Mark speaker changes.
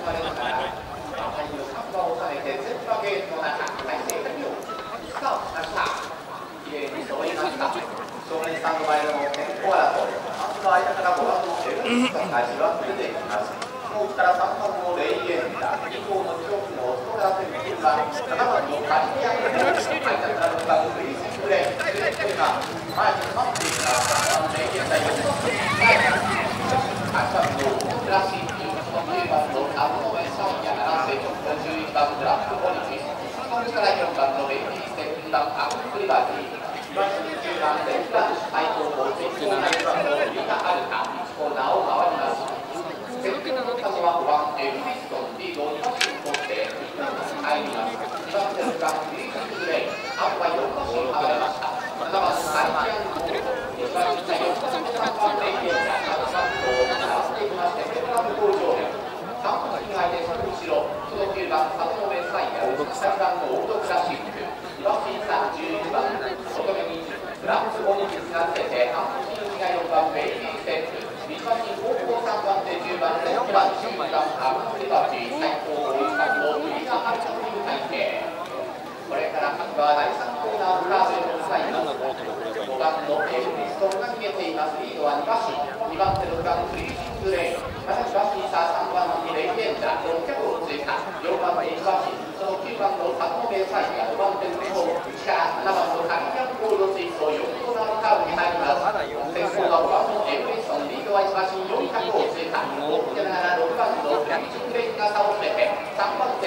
Speaker 1: されながら、赤い3番を収めて、全馬ゲートの中、体勢が2をスタートしました。きれいに揃いました。正面スタンド前での先行争い、まずは間から5番のエルビストンがじわっと出ていきます。奥から3番のレイエンダー、2号の長期のストラテンは7番のカリビアンで、間から6番のフリースプレー、それが前に待っていきます。3番のレイエンダー、4番の8番のクラシック、その9番のアブノメサイヤが7世直後11番ブラックホリチ、そこから4番のベイビーステップダウンアップリバティ、2番の10番レンダー最高峰1番のリタアルカ、1コーナーを回ります。先頭の数は5番エルビストン、リードを2馬身取って2番に入ります。2番手のフリースプレー、あとは4馬身離れました。7番のカリビアンゴールド、2番に4番の3番レイエンダー、7番と並んでいきまして、ベトナム工場編、3番以外ですぐ後ろ、その9番サトノメサイヤ、8番のオートクラシック、2番審査11番、外目にフランスオニキスが出て、半分以外4番ベイビーステップ、2番に高校3番で10番、6番、10番、アブリバティ、最高追いかけのウィナーハルチャという体系。これから各馬は第3コーナーカーブを使います。5番のエルビストンが逃げています。リードは2馬身、2番手6番フリーシングレイン、また2馬身差3番のレイエンダー、6脚を追加、4番手1馬身、その9番のサトノベサイヤ、5番手の後内から7番のカリビアンゴールド追走、4コーナーカーブに入ります。先頭は5番のエルビストン、リードは1馬身4脚を追加、追ってながら6番のフリーシングレインが差を詰めて、3番